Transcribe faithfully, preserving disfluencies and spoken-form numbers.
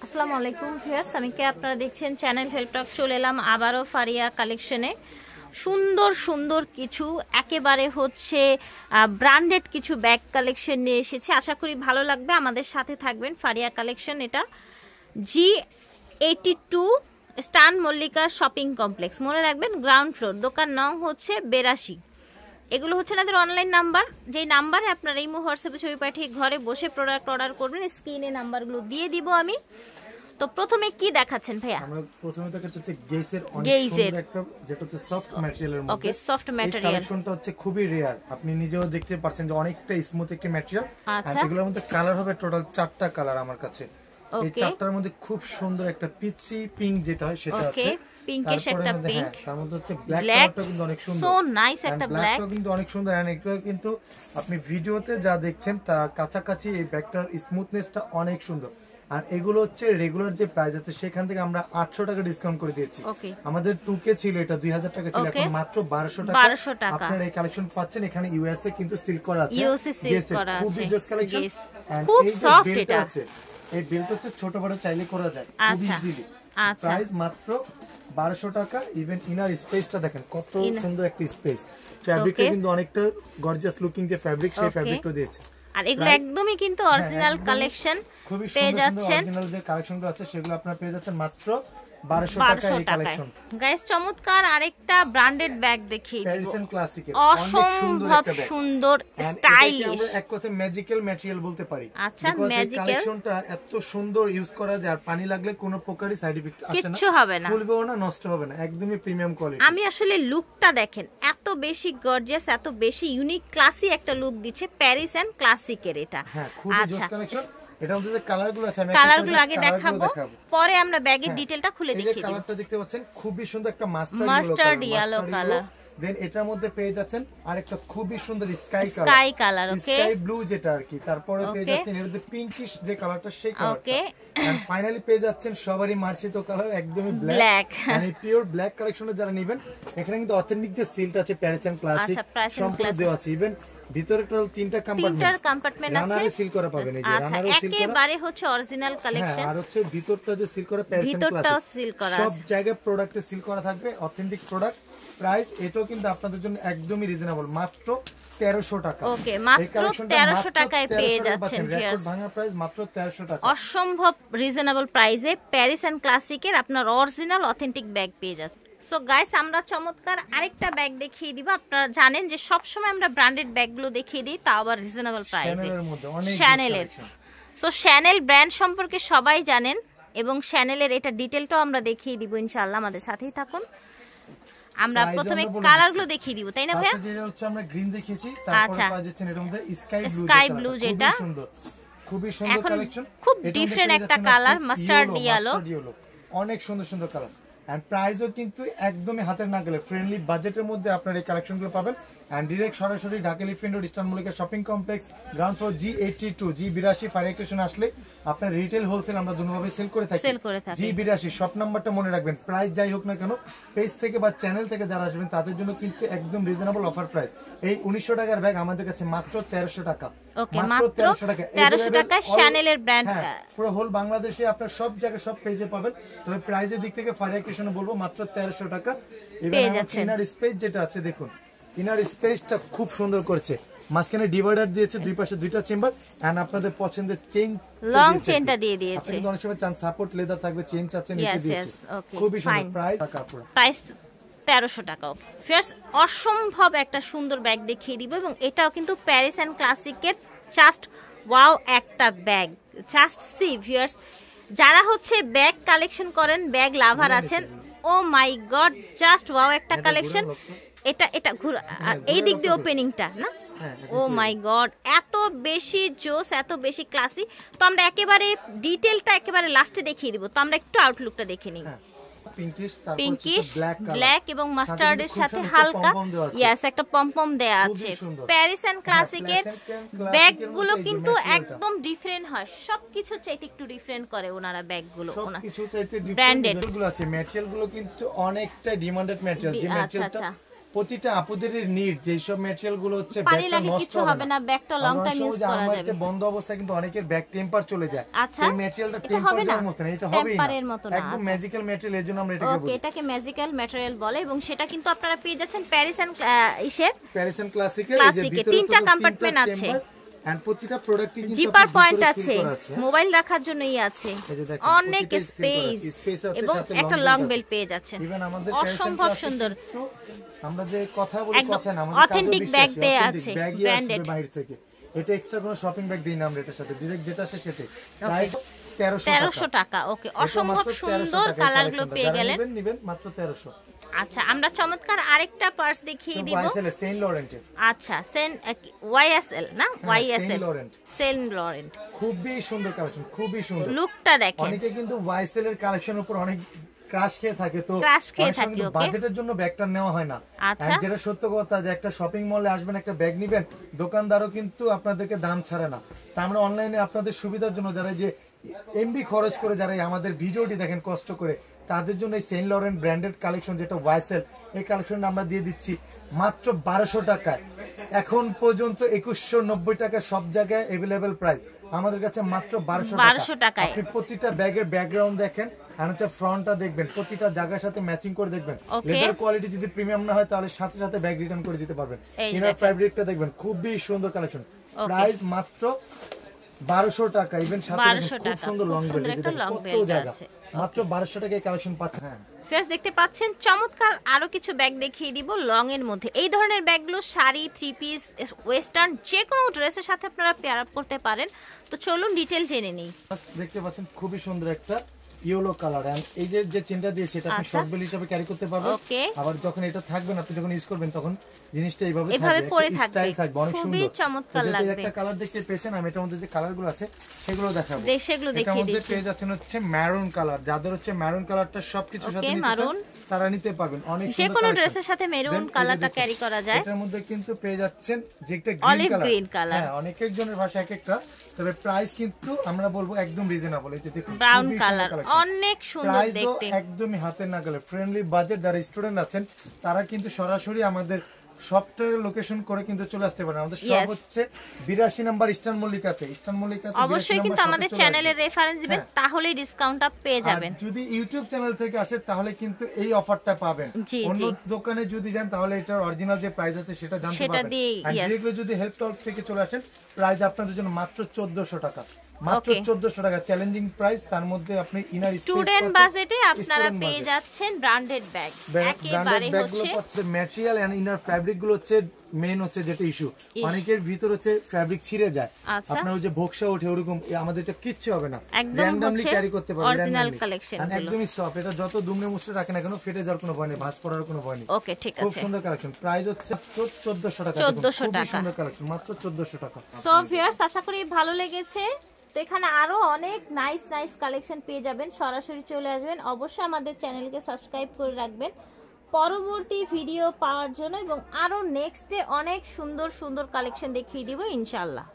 আসসালামু আলাইকুম ভিউয়ার্স, আমি কে আপনারা দেখছেন চ্যানেল হেল্প টক। চলে এলাম আবারও ফারিয়া কালেকশনে। সুন্দর সুন্দর কিছু একেবারে হচ্ছে ব্র্যান্ডেড কিছু ব্যাগ কালেকশন নিয়ে এসেছি। আশা করি ভালো লাগবে, আমাদের সাথে থাকবেন। ফারিয়া কালেকশন, এটা G eighty two Eastern Mallika shopping complex, মনে রাখবেন গ্রাউন্ড ফ্লোর, দোকান নং হচ্ছে বেরাশি। এগুলো হচ্ছে আমাদের অনলাইন নাম্বার, যেই নাম্বারে আপনারা এই হোয়াটসঅ্যাপে ছবি পাঠিয়ে ঘরে বসে প্রোডাক্ট অর্ডার করবেন। স্ক্রিনে নাম্বারগুলো দিয়ে দিব আমি। তো প্রথমে কি দেখাচ্ছেন ভাইয়া? আমরা প্রথমে দেখাচ্ছি হচ্ছে গেইসের অনেক সুন্দর একটা, যেটা হচ্ছে সফট ম্যাটেরিয়ালের মধ্যে। Okay, soft material. এই কালেকশনটা হচ্ছে খুবই রেয়ার, আপনি নিজেও দেখতে পাচ্ছেন যে অনেকটা স্মুথ একটা ম্যাটেরিয়াল। আচ্ছা, আর এগুলোর মধ্যে কালার হবে টোটাল চারটা কালার আমার কাছে। এই চারটার মধ্যে খুব সুন্দর একটা পিচি পিঙ্ক যেটা হয় সেটা আছে। পিঙ্কের একটা পিঙ্ক, তার মধ্যে হচ্ছে ব্ল্যাক কালারটা কিন্তু অনেক সুন্দর, সো নাইস একটা ব্ল্যাক, ব্ল্যাকটা কিন্তু অনেক সুন্দর। এন্ড এটা কিন্তু আপনি ভিডিওতে যা দেখছেন তার কাছাকাছি এই ব্যাগটার স্মুথনেসটা অনেক সুন্দর। আর এগুলো হচ্ছে রেগুলার যে প্রাইস আছে সেখান থেকে আমরা আটশো টাকা ডিসকাউন্ট করে দিয়েছি। আমাদের টু কে ছিল, এটা দুই হাজার টাকা ছিল, এখন মাত্র বারোশো টাকা আপনারা এই কালেকশন পাচ্ছেন। এখানে ইউএসএ কিন্তু সিল করা আছে, খুবই জোস কালেকশন। খুব সফট এটা আছে। এই বেল্ট হচ্ছে ছোট বড় চাইলে করা যায় খুব ইজিলি। আচ্ছা, প্রাইস মাত্র বারোশো টাকা। ইভেন ইনার স্পেসটা দেখেন কত সুন্দর একটা স্পেস। ফ্যাব্রিকটা কিন্তু অনেকটা গর্জিয়াস লুকিং যে ফ্যাব্রিক, সেই ফ্যাব্রিকটা দিয়েছে। আর এগুলো একদমই কিন্তু অরিজিনাল কালেকশন পেয়ে যাচ্ছেন। অরিজিনাল যে কালেকশনগুলো আছে সেগুলো আপনারা পেয়ে যাচ্ছেন মাত্র বারোশো টাকা এই কালেকশন। গাইস, চমৎকার আরেকটা ব্র্যান্ডেড ব্যাগ দেখিয়ে দিব। প্যারিসন ক্লাসিকের অসম্ভব সুন্দর স্টাইলিশ, এক কথায় ম্যাজিক্যাল ম্যাটেরিয়াল বলতে পারি। আচ্ছা, ম্যাজিক্যাল। কালেকশনটা এত সুন্দর ইউজ করা যায়, আর পানি লাগলে কোনো প্রকারই সাইড ইফেক্ট আসে না, কিচ্ছু হবে না, ফুলবেও না, নষ্ট হবে না, একদমই প্রিমিয়াম কোয়ালিটি। আমি আসলে লুকটা দেখেন, এত বেশি গর্জিয়াস, এত বেশি ইউনিক ক্লাসি একটা লুক দিচ্ছে প্যারিস এন্ড ক্লাসিকের এটা। হ্যাঁ, খুবই জোস কালেকশন। এটার মধ্যে যে কালারগুলো আছে, আমি কালারগুলো আগে দেখাবো, পরে আমরা ব্যাগের ডিটেইলটা খুলে দেখিয়ে দেব। কালারটা দেখতে পাচ্ছেন খুবই সুন্দর একটা mustard mustard yellow colour. Then এটার মধ্যে পেয়ে যাচ্ছেন আরেকটা খুবই সুন্দর sky colour, sky colour, okay, sky blue যেটা আর কি। তারপরে পেয়ে যাচ্ছেন এর মধ্যে পিঙ্কিশ যে কালারটা, সেই কালারটা। ওকে, এন্ড ফাইনালি পেয়ে যাচ্ছেন সবারই মার্চিত কালার, একদমই ব্ল্যাক, মানে পিওর ব্ল্যাক কালেকশনে যারা নেবেন। এখানে কিন্তু অথেন্টিক যে সিলটা আছে প্যারিস এন্ড ক্লাসিক সম্পূর্ণ দেওয়া আছে। ইভেন ভিতরে টোটাল তিনটা কম্পার্টমেন্ট, তিনটা কম্পার্টমেন্ট আছে, রানারে সিল করা পাবেন। এই যে রানারে সিল করা, একেবারে হচ্ছে অরিজিনাল কালেকশন। আর হচ্ছে ভিতরটা যে সিল করা প্যারিস এন্ড ক্লাসিক, ভিতরটাও সিল করা, সব জায়গায় প্রোডাক্টে সিল করা থাকবে, অথেন্টিক প্রোডাক্ট। প্রাইস এটাও কিন্তু আপনাদের জন্য একদমই রিজনেবল, মাত্র তেরোশো টাকা। ওকে, মাত্র তেরোশো টাকায় পেয়ে যাচ্ছেন ভিউয়ার্স, ভাঙা প্রাইস মাত্র তেরোশো টাকা। অসম্ভব রিজনেবল প্রাইসে প্যারিস এন্ড ক্লাসিকের আপনার অরিজিনাল অথেন্টিক ব্যাগ পেয়ে যাচ্ছেন। সো গাইস, আমরা চমৎকার আরেকটা ব্যাগ দেখিয়ে দিব। আপনারা জানেন যে সব সময় আমরা ব্র্যান্ডেড ব্যাগগুলো দেখিয়ে দিই, তাও আবার রিজনেবল প্রাইসে। শ্যানেলের, সো শ্যানেল ব্র্যান্ড সম্পর্কে সবাই জানেন, এবং শ্যানেলের এটা ডিটেইলটাও আমরা দেখিয়ে দিব ইনশাআল্লাহ, আমাদের সাথেই থাকুন। আমরা প্রথমে কালারগুলো দেখিয়ে দিব, তাই না ভাইয়া? যেটা হচ্ছে আমরা গ্রিন দেখিয়েছি, তারপরে পাওয়া যাচ্ছে এর মধ্যে স্কাই ব্লু, স্কাই ব্লু যেটা সুন্দর, খুবই সুন্দর কালেকশন, খুব ডিফারেন্ট একটা কালার, মাস্টার্ড ইয়েলো, অনেক সুন্দর সুন্দর কালার। এন্ড প্রাইসও কিন্তু একদমই হাতের নাগালে, ফ্রেন্ডলি বাজেটের মধ্যে আপনারা এই কালেকশনগুলো পাবেন। এন্ড ডিরেক্ট সরাসরি Dhaka elephant road Eastern Mallika shopping complex, ground floor, G eighty two, G বিরাশি ফায়ার স্টেশন আসলে আপনার রিটেল হোলসেল আমরা দুটোভাবে সেল করে থাকি। জি বিরাশি শপ নাম্বারটা মনে রাখবেন। প্রাইস যাই হোক না কেন, পেজ থেকে বা চ্যানেল থেকে যারা আসবেন তাদের জন্য কিন্তু একদম রিজনেবল অফার প্রাইস। এই উনিশশো টাকার ব্যাগ আমাদের কাছে মাত্র তেরোশো টাকা। ওকে, মাত্র তেরোশো টাকা। তেরোশো টাকা শ্যানেলের ব্র্যান্ড, পুরো হোল বাংলাদেশে আপনার সব জায়গায় সব পেজে পাবেন। তবে প্রাইসের দিক থেকে ফায়ার স্টেশনে বলবো মাত্র তেরোশো টাকা। এবার ইনার স্পেস যেটা আছে দেখুন, ইনার স্পেসটা খুব সুন্দর করেছে, মাঝখানে ডিভাইডার দিয়েছে, দুই পাশে দুইটা চেম্বার, এন্ড আপনাদের পছন্দের চেইন লং চেইনটা দিয়ে দিয়েছে। আপনি অনেক সময় চান সাপোর্ট লেদার থাকবে, চেইন চাচ্ছেন, নিচে দিয়েছে, খুবই সুন্দর। প্রাইস টাকা পুরো প্রাইস তেরোশো টাকা। ফিয়ার্স, অসম্ভব একটা সুন্দর ব্যাগ দেখিয়ে দিব, এবং এটাও কিন্তু প্যারিস এন্ড ক্লাসিকের জাস্ট ওয়াও একটা ব্যাগ। জাস্ট সি ভিউয়ার্স, যারা হচ্ছে ব্যাগ কালেকশন করেন, ব্যাগ লাভার আছেন, oh my god, just wow একটা কালেকশন। এটা এটা ঘুরে এই দিক দিয়ে ওপেনিংটা না, ও মাই গড, এত বেশি জোস, এত বেশি ক্লাসি। তো আমরা একেবারে ডিটেলটা একেবারে লাস্টে দেখিয়ে দিব। তো আমরা একটু আউটলুকটা দেখে নিই। পিঙ্কিশ ব্ল্যাক এবং মাস্টার্ডের সাথে হালকা ইয়েস একটা পমপম দেয়া আছে। প্যারিস এন্ড ক্লাসিকের ব্যাগগুলো কিন্তু একদম ডিফারেন্ট হয়, সবকিছু চাইতে একটু ডিফারেন্ট করে ওনারা ব্যাগগুলো। সবকিছু চাইতে ডিফারেন্ট ব্র্যান্ডেড আছে, ম্যাটেরিয়ালগুলো কিন্তু অনেকটা ডিমান্ডেড ম্যাটেরিয়াল, যে ম্যাটেরিয়ালটা প্রতিটা আপুদের নিড যেই সব ম্যাটেরিয়াল গুলো হচ্ছে পানি ব্যাগটা লাগে নষ্ট কিছু হবে হবে না, ব্যাগটা লং টাইম ইউজ করা যাবে। আমাদের বন্ধ অবস্থায় কিন্তু অনেকের ব্যাগ টেম্পার চলে যায়। আচ্ছা, এই ম্যাটেরিয়ালটা টেম্পারের মতো না, এটা হবেই না, একদম ম্যাজিক্যাল ম্যাটেরিয়াল, এর জন্য আমরা এটাকে বলি। ওকে, এটাকে ম্যাজিক্যাল ম্যাটেরিয়াল বলে এবং সেটা কিন্তু আপনারা পেয়ে যাচ্ছেন প্যারিস এন্ড ইসের প্যারিস এন্ড ক্লাসিকের। এই যে ভিতরে তিনটা কম্পার্টমেন্ট আছে এন্ড প্রতিটা প্রোডাক্টই কিন্তু জিপার পয়েন্ট আছে, মোবাইল রাখার জন্যই আছে, অনেক স্পেস এবং একটা লং বেল পেয়ে যাচ্ছেন। অসম্ভব সুন্দর, আমরা যে কথা বলি কথা না, আমাদের অথেন্টিক ব্যাগ দেয়া আছে ব্র্যান্ডেড। বাইরে থেকে এটা এক্সট্রা কোনো শপিং ব্যাগ দেই না আমরা এটার সাথে, ডাইরেক্ট যেটা আছে সেটাই। প্রাইস তেরোশো টাকা। ওকে, অসম্ভব সুন্দর কালারগুলো পেয়ে গেলেন, নেবেন মাত্র তেরোশো। আচ্ছা, আমরা চমৎকার আরেকটা পার্স দেখিয়ে দিব। ওয়াইএসএল সেন্ট লরেন্টের। আচ্ছা, সেন ওয়াইএসএল না, ওয়াইএসএল সেন্ট লরেন্ট। খুবই সুন্দর কালেকশন, খুবই সুন্দর, লুকটা দেখেন। অনেকে কিন্তু ওয়াইএসএল এর কালেকশনের উপর অনেক ক্রাশ খেয়ে থাকে, তো ক্রাশ খেয়ে থাকে, ওকে, বাজেটের জন্য ব্যাগটা নেওয়া হয় না। আচ্ছা, যেটা সত্য কথা যে একটা শপিং মলে আসবেন, একটা ব্যাগ নেবেন, দোকানদারও কিন্তু আপনাদেরকে দাম ছাড়ে না। তা আমরা অনলাইনে আপনাদের সুবিধার জন্য যারা যে এমবি খরচ করে যারা আমাদের ভিডিওটি দেখেন কষ্ট করে, তাদের জন্য এই সেন্ট লরেন্ট ব্র্যান্ডেড কালেকশন যেটা ওয়াইএসএল, এই কালেকশনটা আমরা দিয়ে দিচ্ছি মাত্র বারোশো টাকায়। এখন পর্যন্ত একুশশো নব্বই টাকা সব জায়গায় এভেলেবেল প্রাইস, আমাদের কাছে মাত্র বারোশো টাকায়। আপনি প্রতিটা ব্যাগের ব্যাকগ্রাউন্ড দেখেন আর হচ্ছে ফ্রন্টটা দেখবেন, প্রতিটা জায়গার সাথে ম্যাচিং করে দেখবেন। লেদার কোয়ালিটি যদি প্রিমিয়াম না হয় তাহলে সাথে সাথে ব্যাগ রিটার্ন করে দিতে পারবেন। ইনার ফ্যাব্রিকটা দেখবেন, খুবই সুন্দর কালেকশন, প্রাইস মাত্র বারোশো টাকা। ইভেন সাথে খুব সুন্দর লং বেল্ট, কত জায়গা, মাত্র বারোশো টাকায় কালেকশন পাচ্ছেন। হ্যাঁ ফ্রেন্ডস, দেখতে পাচ্ছেন চমৎকার আরো কিছু ব্যাগ দেখিয়ে দিব লং এর মধ্যে। এই ধরনের ব্যাগগুলো শাড়ি, থ্রি পিস, ওয়েস্টার্ন যে কোনো ড্রেসের সাথে আপনারা পেয়ার আপ করতে পারেন। তো চলুন ডিটেল জেনে নিই। দেখতে পাচ্ছেন খুবই সুন্দর একটা ইয়েলো কালার, এন্ড এই যে যে চেনটা দিয়েছে এটা আপনি শর্ট বেল হিসেবে ক্যারি করতে পারবেন। আবার যখন এটা থাকবেন, আপনি যখন ইউজ করবেন তখন জিনিসটা এইভাবে থাকবে, স্টাইল থাকবে, অনেক সুন্দর, খুবই চমৎকার লাগবে। একটা কালার দেখতে পেয়েছেন, আমি এটার মধ্যে যে কালারগুলো আছে সেগুলো দেখাবো। সেগুলো দেখিয়ে দিচ্ছি। এটার মধ্যে পেয়ে যাচ্ছেন হচ্ছে ম্যারুন কালার, যাদের হচ্ছে ম্যারুন কালারটা সবকিছুর সাথে নিতে চান তারা নিতে পারবেন। অনেক সুন্দর, যে কোনো ড্রেসের সাথে মেরুন কালারটা ক্যারি করা যায়। এটার মধ্যে কিন্তু পেয়ে যাচ্ছেন যে একটা গ্রিন কালার, হ্যাঁ অনেক একজনের ভাষা এক একটা, তবে প্রাইস কিন্তু আমরা বলবো একদম রিজনেবল। এই যে দেখুন ব্রাউন কালার, অনেক সুন্দর দেখতে, একদমই হাতের নাগালে, ফ্রেন্ডলি বাজেট। যারা স্টুডেন্ট আছেন তারা কিন্তু সরাসরি আমাদের সফটওয়্যার লোকেশন করে কিন্তু চলে আসতে পারেন। আমাদের সব হচ্ছে বিরাশি নাম্বার ইস্টার্ন মল্লিকাতে। ইস্টার্ন মল্লিকাতে অবশ্যই কিন্তু আমাদের চ্যানেলের রেফারেন্স দিবেন, তাহলেই ডিসকাউন্টটা পেয়ে যাবেন। যদি ইউটিউব চ্যানেল থেকে আসে তাহলে কিন্তু এই অফারটা পাবেন। অন্য দোকানে যদি যান তাহলে এটার অরিজিনাল যে প্রাইস আছে সেটা জানতে পারবেন। আর ডিরেক্টলি যদি হেল্প টক থেকে চলে আসেন, প্রাইস আপনাদের জন্য মাত্র চোদ্দশো টাকা, মাত্র চোদ্দশো টাকা, চ্যালেঞ্জিং প্রাইস। তার মধ্যে আপনি ইনার স্টুডেন্ট বাজেটে আপনারা পেয়ে যাচ্ছেন ব্র্যান্ডেড ব্যাগ। একেবারে হচ্ছে ম্যাটেরিয়াল এন্ড ইনার ফ্যাব্রিক গুলো হচ্ছে মেইন হচ্ছে যেটা ইস্যু, অনেকের ভিতর হচ্ছে ফ্যাব্রিক ছিঁড়ে যায়, আপনার ওই যে ভোকসা ওঠে, ওরকম আমাদের এটা কিচ্ছু হবে না, র্যান্ডমলি ক্যারি করতে পারবেন। অরিজিনাল কালেকশন একদমই সফট, এটা যত দুমড়ে মুচড়ে রাখেন না কেন ফেটে যাওয়ার কোনো ভয় নেই, ভাঁজ পড়ার কোনো ভয় নেই। ওকে, ঠিক আছে, খুব সুন্দর কালেকশন। প্রাইস হচ্ছে চোদ্দশো টাকা, চোদ্দশো টাকা, সুন্দর কালেকশন, মাত্র চোদ্দশো টাকা। সো ভিউয়ার্স, আশা করি ভালো লেগেছে। তো এখানে আরো অনেক নাইস নাইস কালেকশন পেয়ে যাবেন, সরাসরি চলে আসবেন। অবশ্যই আমাদের চ্যানেলকে সাবস্ক্রাইব করে রাখবেন পরবর্তী ভিডিও পাওয়ার জন্য, এবং আরো নেক্সটে অনেক সুন্দর সুন্দর কালেকশন দেখিয়ে দিব ইনশাআল্লাহ।